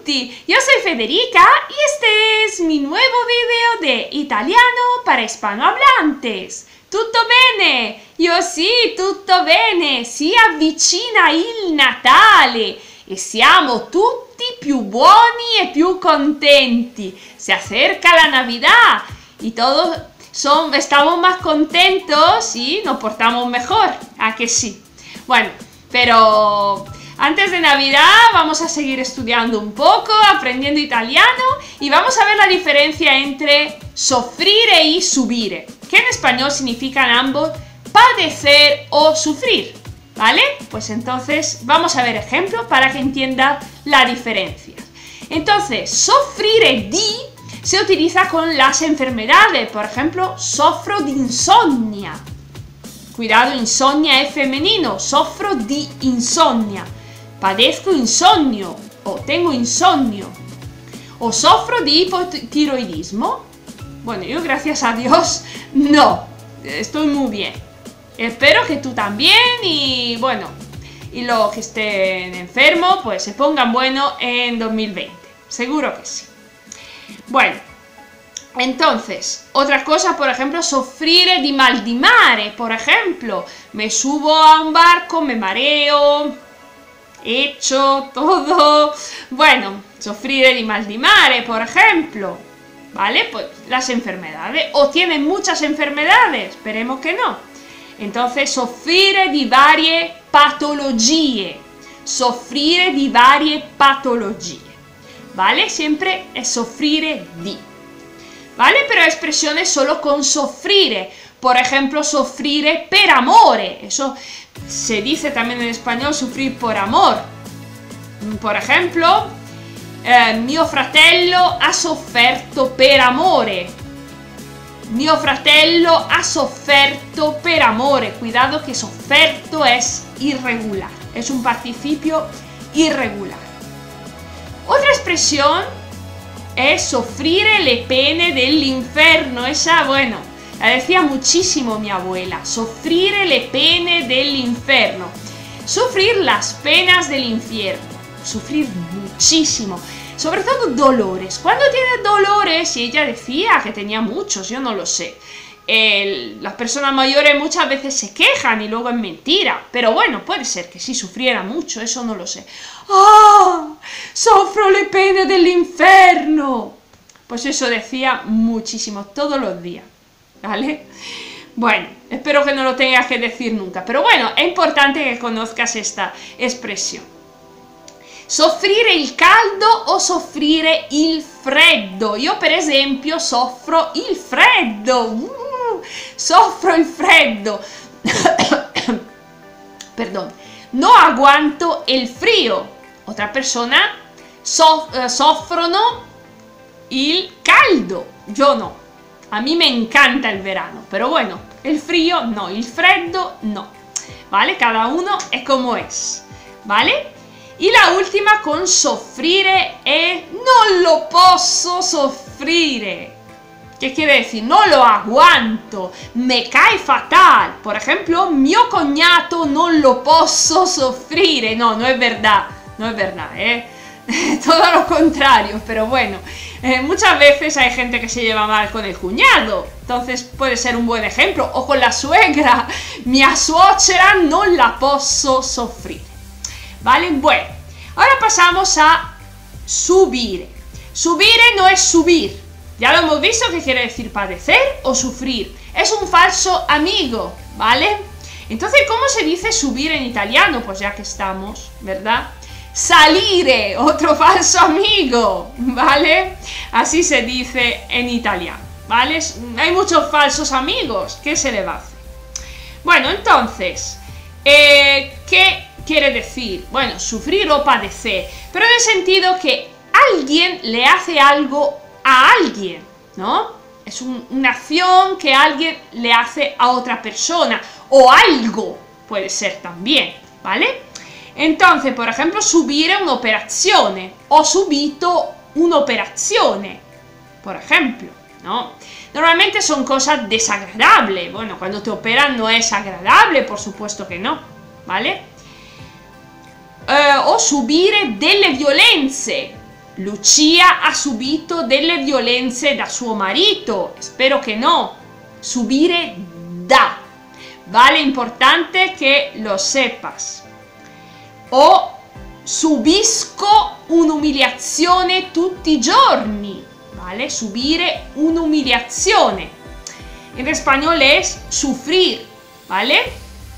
tutti, io sono Federica y este es mi nuevo video de italiano para hispanohablantes. Tutto bene? Io sì, tutto bene, si avvicina il Natale e siamo tutti più buoni e più contenti. Se acerca la Navidad y todos estamos más contentos y nos portamos mejor, ¿a que sí? Bueno, pero antes de Navidad vamos a seguir estudiando un poco, aprendiendo italiano y vamos a ver la diferencia entre soffrire y subire, que en español significan ambos padecer o sufrir, ¿vale? Pues entonces vamos a ver ejemplos para que entienda la diferencia. Entonces, soffrire di se utiliza con las enfermedades, por ejemplo, soffro di insonnia. Cuidado, insonnia es femenino, soffro di insonnia. Padezco insomnio o tengo insomnio. O soffro di hipotiroidismo. Bueno, yo gracias a Dios no, estoy muy bien. Espero que tú también y bueno, y los que estén enfermos pues se pongan buenos en 2020. Seguro que sí. Bueno, entonces, otras cosas, por ejemplo, soffrire di mal di mare, por ejemplo, me subo a un barco, me mareo, echo todo, bueno, soffrire di mal di mare, por ejemplo, ¿vale? Pues las enfermedades, o tienen muchas enfermedades, esperemos que no. Entonces, soffrire di varie patologie, soffrire di varie patologie, ¿vale? Siempre es soffrire di. ¿Vale? Pero expresiones solo con soffrire. Por ejemplo, soffrire per amore. Eso se dice también en español, sufrir por amor. Por ejemplo, mio fratello ha sofferto per amore. Mio fratello ha sofferto per amore. Cuidado que sofferto es irregular. Es un participio irregular. Otra expresión es soffrire le pene dell'inferno. Esa, bueno, la decía muchísimo mi abuela. Soffrire le pene dell'inferno. Sufrir las penas del infierno. Sufrir muchísimo. Sobre todo dolores. ¿Cuándo tienes dolores? Y ella decía que tenía muchos, yo no lo sé. Las personas mayores muchas veces se quejan y luego es mentira. Pero bueno, puede ser que sí sufriera mucho, eso no lo sé. ¡Ah! ¡Soffro le pene dell'inferno! Pues eso decía muchísimo, todos los días, ¿vale? Bueno, espero que no lo tengas que decir nunca. Pero bueno, es importante que conozcas esta expresión. Soffrire il caldo o soffrire il freddo. Io per esempio soffro il freddo. Soffro il freddo. Perdón. No aguanto el frío. Otra persona soffrono il caldo. Yo no. A mí me encanta el verano. Pero bueno, el frío no, el freddo no. ¿Vale? Cada uno es como es. ¿Vale? Y la última con soffrire es non lo posso soffrire. ¿Qué quiere decir? No lo aguanto, me cae fatal. Por ejemplo, mio cognato non lo posso soffrire. No, no es verdad, no es verdad, todo lo contrario, pero bueno, muchas veces hay gente que se lleva mal con el cuñado, entonces puede ser un buen ejemplo. O con la suegra, mia suocera non la posso soffrire. ¿Vale? Bueno, ahora pasamos a subire. Subire no es subir. Ya lo hemos visto que quiere decir padecer o sufrir. Es un falso amigo, ¿vale? Entonces, ¿cómo se dice subir en italiano? Pues ya que estamos, ¿verdad? Salire, otro falso amigo, ¿vale? Así se dice en italiano, ¿vale? Hay muchos falsos amigos, ¿qué se le va a hacer? Bueno, entonces, ¿qué quiere decir? Bueno, sufrir o padecer, pero en el sentido que alguien le hace algo a alguien, ¿no? Es una acción que alguien le hace a otra persona, o algo puede ser también, ¿vale? Entonces, por ejemplo, subire un'operazione, ho subito un'operazione, por ejemplo, ¿no? Normalmente son cosas desagradables. Bueno, cuando te operan no es agradable, por supuesto que no, ¿vale? O subire delle violenze. Lucia ha subito delle violenze da suo marito. Spero che no. Subire da. Vale, importante que lo sepas. O subisco un'umiliazione tutti i giorni. Vale, subire un'umiliazione. En español es sufrir, ¿vale?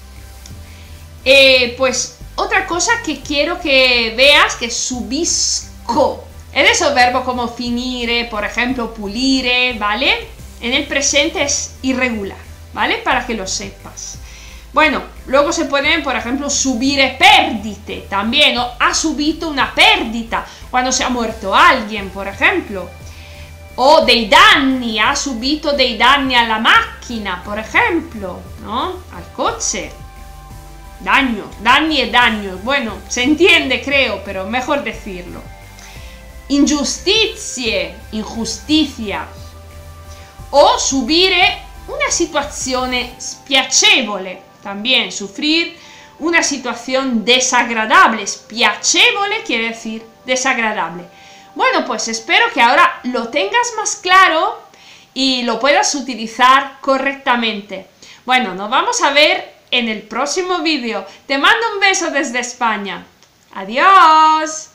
Pues otra cosa que quiero que veas, que subisco. Es de esos verbos como finire, por ejemplo, pulire, ¿vale? En el presente es irregular, ¿vale? Para que lo sepas. Bueno, luego se pueden, por ejemplo, subire perdite también, o ha subito una pérdida cuando se ha muerto alguien, por ejemplo. O dei danni, ha subito dei danni alla macchina, por ejemplo, ¿no? Al coche. Daño, danni e daño. Bueno, se entiende, creo, pero mejor decirlo. Ingiustizie, ingiustizia. O subire una situazione spiacevole, también sufrir una situación desagradable. Spiacevole quiere decir desagradable. Bueno, pues espero que ahora lo tengas más claro y lo puedas utilizar correctamente. Bueno, nos vamos a ver en el próximo vídeo. Te mando un beso desde España. Adiós.